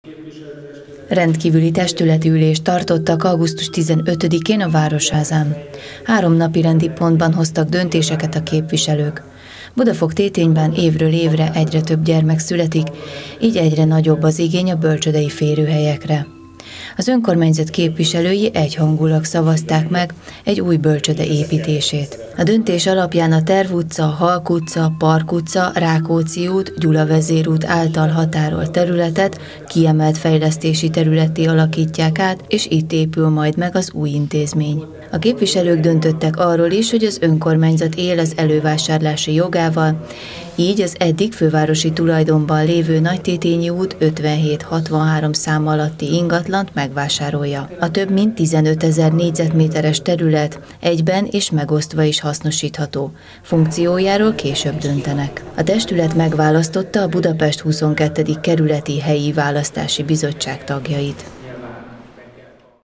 Rendkívüli testületi ülést tartottak augusztus 15-én a Városházán. 3 napirendi pontban hoztak döntéseket a képviselők. Budafok-Tétényben évről évre egyre több gyermek születik, így egyre nagyobb az igény a bölcsődei férőhelyekre. Az önkormányzat képviselői egyhangulag szavazták meg egy új bölcsőde építését. A döntés alapján a Terv utca, Halk utca, Park utca, Rákóczi út, Gyula vezérút által határolt területet kiemelt fejlesztési területté alakítják át, és itt épül majd meg az új intézmény. A képviselők döntöttek arról is, hogy az önkormányzat él az elővásárlási jogával, így az eddig fővárosi tulajdonban lévő Nagytétényi út 5763 szám alatti ingatlant megvásárolja. A több mint 15 000 négyzetméteres terület egyben és megosztva is hasznosítható. Funkciójáról később döntenek. A testület megválasztotta a Budapest 22. kerületi helyi választási bizottság tagjait.